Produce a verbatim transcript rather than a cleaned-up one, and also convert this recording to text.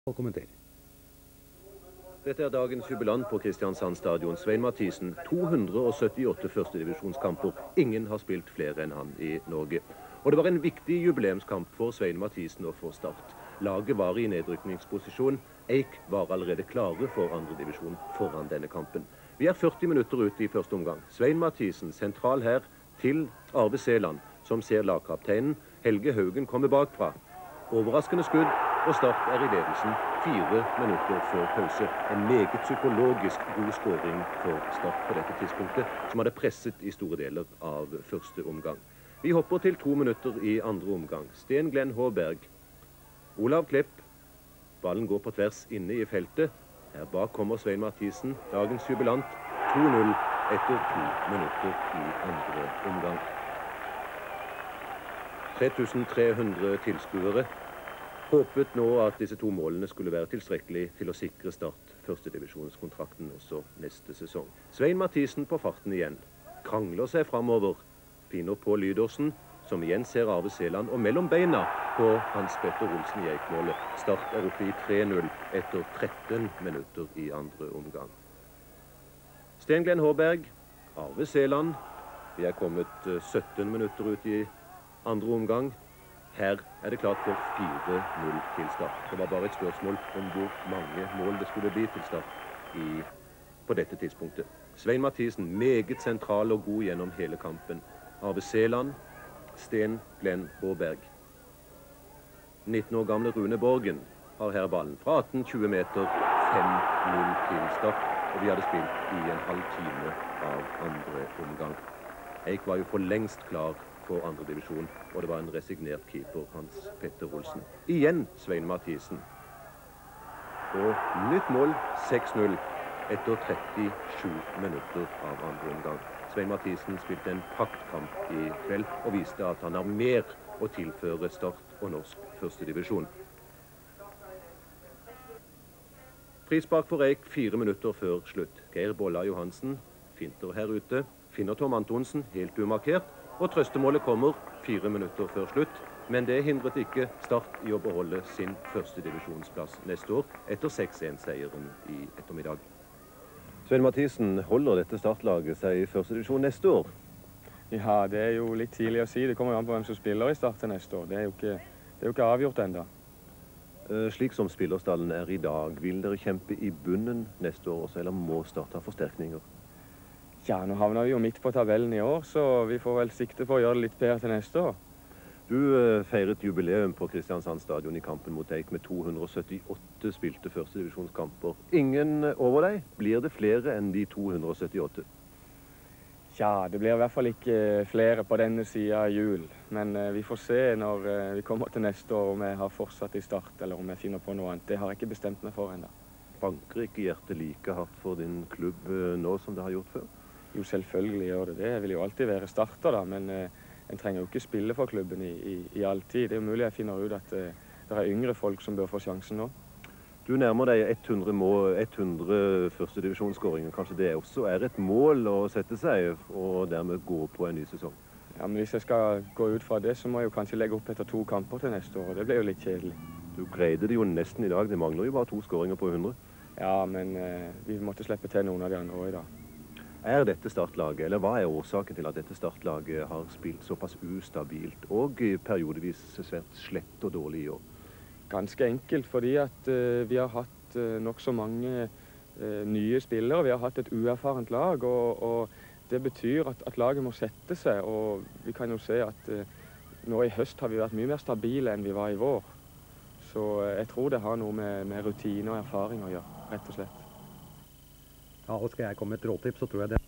og kommentere. Dette er dagens jubilant på Kristiansand stadion, Svein Mathisen. to hundre og syttiåtte førstedivisjonskamper. Ingen har spilt flere enn han i Norge. Og det var en viktig jubileumskamp for Svein Mathisen å få start. Laget var i nedrykningsposisjon. Eik var allerede klare for andredivisjon foran denne kampen. Vi er førti minutter ute i første omgang. Svein Mathisen sentral her til Arve Seland, som ser lagkapteinen. Helge Haugen kommer bakfra. Overraskende skudd, og Start er i ledelsen fire minutter før pause. En meget psykologisk god skåring for Start på dette tidspunktet, som hadde presset i store deler av første omgang. Vi hopper til to minutter i andre omgang. Sten Glenn Håberg, Olav Klepp. Ballen går på tvers inne i feltet. Her bak kommer Svein Mathisen, dagens jubilant. to null etter to minutter i andre omgang. tre tusen tre hundre tilskuere håpet nå at disse to målene skulle være tilstrekkelig til å sikre Start førstedivisjonskontrakten også neste sesong. Svein Mathisen på farten igjen. Krangler seg framover. Finner på Lydåsen, som igjen ser Arve Seland, og mellom beina på Hans Petter Olsen i Eikmålet. Start er oppe i tre null etter tretten minutter i andre omgang. Sten Glenn Håberg, Arve Seland. Vi er kommet sytten minutter ut i andre omgang. Her er det klart for fire null til Start. Det var bare et spørsmål om hvor mange mål det skulle bli til Start i, på dette tidspunktet. Svein Mathisen meget sentral og god gjennom hele kampen. Arve Seland, Sten Glenn Håberg. nitten år gamle Rune Borgen har her ballen fra atten tjue meter, fem null til Start. Og vi hadde spilt i en halv time av andre omgang. Eik var jo for lengst klar for andre divisjon, og det var en resignert keeper, Hans Petter Olsen. Igjen Svein Mathisen. Og nytt mål, seks null, etter trettisju minutter av andre omgang. Svein Mathisen spilte en praktkamp i kveld, og viste at han har mer å tilføre Start og norsk førstedivisjon. Frispark for Eik fire minutter før slutt. Geir Bolla Johansen finter her ute, finner Tom Antonsen helt umarkert, og trøstemålet kommer fire minutter før slutt, men det hindret ikke Start i å beholde sin første divisjonsplass neste år, etter seks en-seieren i ettermiddag. Svein Mathisen, holder dette startlaget seg i første divisjon neste år? Ja, det er jo litt tidlig å si. Det kommer jo an på hvem som spiller i Start til neste år. Det er jo ikke, det er jo ikke avgjort enda. Slik som spillerstallen er i dag, vil dere kjempe i bunnen neste år også, eller må Start ha forsterkninger? Ja, nå havner vi jo midt på tabellen i år, så vi får vel sikte på å gjøre det litt bedre til neste år. Du uh, feiret jubileum på Kristiansand stadion i kampen mot Eik med to hundre og syttiåtte spilte førstedivisjonskamper. Ingen over deg? Blir det flere enn de to hundre og syttiåtte? Ja, det blir i hvert fall ikke flere på denne siden av jul. Men uh, vi får se når uh, vi kommer til neste år om jeg har fortsatt i Start, eller om jeg finner på noe annet. Det har jeg ikke bestemt meg for enda. Banker ikke hjertet like hardt for din klubb uh, nå som det har gjort før? Jo, selvfølgelig gjør det det. Jeg vil jo alltid være starter da, men uh, en trenger jo ikke spille for klubben i, i, i all tid. Det er jo mulig jeg finner ut at uh, det er yngre folk som bør få sjansen nå. Du nærmer deg hundre, mål, hundre førstedivisjonsskåringer. Kanskje det også er et mål å sette seg og dermed gå på en ny sesong? Ja, men hvis jeg skal gå ut fra det, så må jeg jo kanskje legge opp etter to kamper til neste år, og det blir jo litt kjedelig. Du greide det jo nesten i dag. Det mangler jo bare to skåringer på hundre. Ja, men uh, vi måtte slippe til noen av de andre også i dag. Er dette startlaget, eller hva er årsaken til at dette startlaget har spilt såpass ustabilt og periodevis svært slett og dårlig i år? Ganske enkelt fordi at uh, vi har hatt uh, nok så mange uh, nye spillere. Vi har hatt et uerfarent lag, og, og det betyr at, at laget må sette seg. Og vi kan jo se at uh, nå i høst har vi vært mye mer stabile enn vi var i vår. Så uh, jeg tror det har noe med, med rutine og erfaring å gjøre, rett og slett. Ja, og skal jeg komme med et råtips, så tror jeg det